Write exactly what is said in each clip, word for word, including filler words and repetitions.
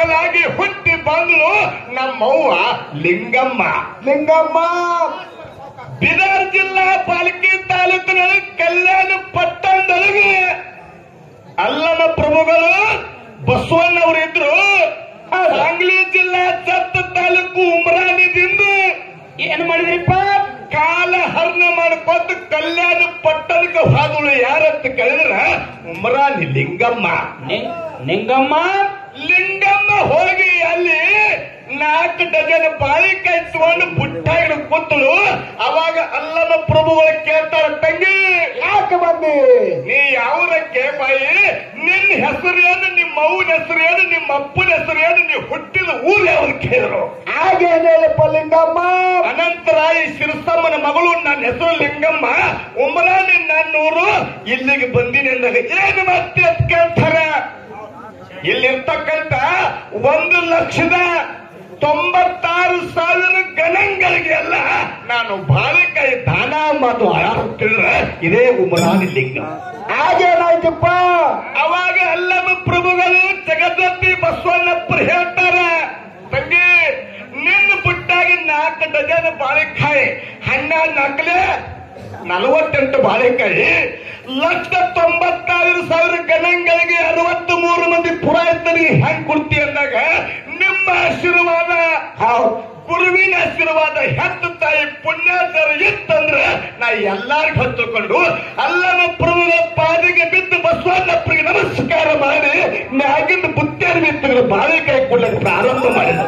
ಮಗಳಾಗಿ ಹುಟ್ಟಿ ಬಂದಳು ನಮ್ಮವ್ವ ಲಿಂಗಮ್ಮ. ಲಿಂಗಮ್ಮ ಬೀದರ್ ಜಿಲ್ಲಾ ಪಾಲಿಕೆ ತಾಲೂಕಿನಲ್ಲಿ ಕಲ್ಯಾಣ ಪಟ್ಟಣದೊಳಗೆ ಅಲ್ಲಮ ಪ್ರಭುಗಳು ಬಸವಣ್ಣವರಿದ್ರು. ಸಾಂಗ್ಲಿ ಜಿಲ್ಲಾ ಚತ್ತ ತಾಲೂಕು ಉಮ್ರಾನಿದಿಂದ ಏನ್ ಮಾಡಿದ್ರಿಪ್ಪ? ಕಾಲ ಹರಣ ಮಾಡಿಕೊಟ್ಟು ಕಲ್ಯಾಣ ಪಟ್ಟಣಕ್ಕೆ ಹೋದಳು. ಯಾರಂತ ಕೇಳಿದ್ರ ಉಮ್ರಾನಿ ಲಿಂಗಮ್ಮ. ಲಿಂಗಮ್ಮ ಲಿಂಗಮ್ಮ ಹೋಗಿ ಅಲ್ಲಿ ನಾಲ್ಕು ಡಜನ್ ಬಾಳಿಕಾಯಿ ತಗೊಂಡು ಬುಟ್ಟಾಗಿ ಕೂತಳು. ಅವಾಗ ಅಲ್ಲಮ ಪ್ರಭುಗಳು ಕೇಳ್ತಾರ, ತಂಗಿ ಯಾಕೆ ಬಂದಿ? ನೀ ಯಾವ್ದಕ್ಕೆ ಬಾಯಿ? ನಿನ್ನ ಹೆಸರೇನು, ನಿಮ್ಮ ಅವ್ವನ ಹೆಸರೇನು, ನಿಮ್ಮ ಅಪ್ಪನ ಹೆಸರೇನು, ನೀವು ಹುಟ್ಟಿದ ಊರು ಯಾವ್ದು ಕೇಳಿದ್ರು. ಹಾಗೇನಪ್ಪ ಲಿಂಗಮ್ಮ? ಅನಂತರ ಈ ಶಿರಸಮ್ಮನ ಮಗಳು, ನನ್ನ ಹೆಸರು ಲಿಂಗಮ್ಮ, ಉಮ್ರಾನಿ ನನ್ನೂರು, ಇಲ್ಲಿಗೆ ಬಂದಿನಿ ಅಂದಾಗ ಏನು ಮತ್ತೆ ಅಂತ ಕೇಳ್ತಾರ. ಇಲ್ಲಿರ್ತಕ್ಕಂಥ ಒಂದು ಲಕ್ಷದ ತೊಂಬತ್ತಾರು ಸಾವಿರ ಗಣಗಳಿಗೆ ನಾನು ಬಾಳೆಕಾಯಿ ದಾನ ಮಾತು ತಿಳಿದ್ರೆ ಇದೇ ಉಮರಾನಿ ಲಿಂಗ. ಹಾಗೇನಾಯ್ತಪ್ಪ? ಅವಾಗ ಅಲ್ಲಮ ಪ್ರಭುಗಳು ಜಗದ್ವತಿ ಬಸವಣ್ಣಪ್ಪರು ಹೇಳ್ತಾರ, ತಂಗಿ ನಿನ್ನ ಪುಟ್ಟಾಗಿ ನಾಲ್ಕು ಡಜನ್ ಬಾಳೆಕಾಯಿ, ಹಣ್ಣ ನಾಲ್ಕಲೆ ನಲವತ್ತೆಂಟು ಬಾಳೆಕಾಯಿ, ಲಕ್ಷ ತೊಂಬತ್ತಾರು ಸಾವಿರ ಗಣಗಳಿಗೆ ಅರವತ್ತು ಮೂರು ಮಂದಿ ಪುರಾತನಿಗೆ ಹೆಂಗ್ ಕೊಡ್ತಿ ಅಂದಾಗ ನಿಮ್ಮ ಆಶೀರ್ವಾದ, ಗುರುವಿನ ಆಶೀರ್ವಾದ ಹೆತ್ತು ತಾಯಿ ಪುಣ್ಯಾಚಾರ ಇತ್ತಂದ್ರ ನಾ ಎಲ್ಲಾರ್ಗ ಹಚ್ಚಿಕೊಂಡು ಅಲ್ಲಮ ಪ್ರಭುಗಳ ಪಾದಿಗೆ ಬಿದ್ದು ಬಸವಣ್ಣಪ್ಪರಿಗೆ ನಮಸ್ಕಾರ ಮಾಡಿ ಮ್ಯಾಗಿಂದ ಬುತ್ತಿಯರ್ ಬಿತ್ತಗಳು ಬಾಳೆಕಾಯಿ ಕೊಡ್ಲಿಕ್ಕೆ ಪ್ರಾರಂಭ ಮಾಡಿದ್ರು.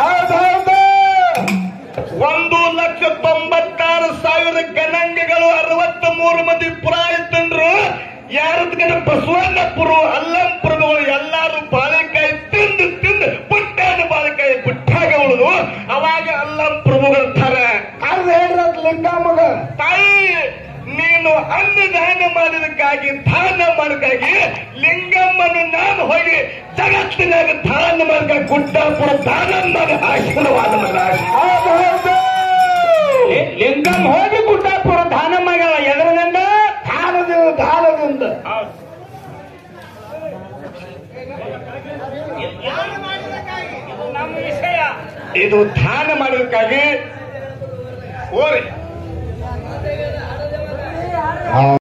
ಒಂದು ಲಕ್ಷ ತೊಂಬತ್ತಾರು ಸಾವಿರ ಗಣಾಂಗಗಳು, ಅರವತ್ತು ಮೂರು ಮಂದಿ ಪುರಾತನರು, ಯಾರದ್ಗನ ಬಸವಣ್ಣಪ್ಪರು ಅಲ್ಲಂ ಪ್ರಭುಗಳು ಎಲ್ಲಾರು ಬಾಳೆಕಾಯಿ ತಿಂದು ತಿಂದು ಪುಟ್ಟಾದ ಬಾಳೆಕಾಯಿ ಪುಟ್ಟಾಗ ಉಳಿದು. ಅವಾಗ ಅಲ್ಲಂ ಪ್ರಭುಗಳು ತರ ಅದು ಹೇಳ್ರತ್ ಲಿಂಗಮ್ಮಗ, ತಾಯಿ ನೀನು ಅನ್ನದಾನ ಮಾಡಿದಕ್ಕಾಗಿ ದಾನ ಮಾಡೋಕ್ಕಾಗಿ ಲಿಂಗಮ್ಮನು ನಾನು ಹೋಗಿ ಜಗತ್ತಿನಾಗ ದಾನ ಮಾಡಿದ ಗುಡ್ಡಾಪುರ ದಾನ ಮಾಡಿ ಆಶೀರ್ವಾದ ಲಿಂಗಮ್ಮ ಹೋಗಿ ಗುಡ್ಡಾಪುರ ದಾನ ಮಾಡ್ಯಾಳ. ಎದರಿಂದ? ದಾನದಿಂದ. ದಾನದಿಂದ ನಮ್ಮ ವಿಷಯ ಇದು. ದಾನ ಮಾಡೋದಕ್ಕಾಗಿ ಹೋರಿ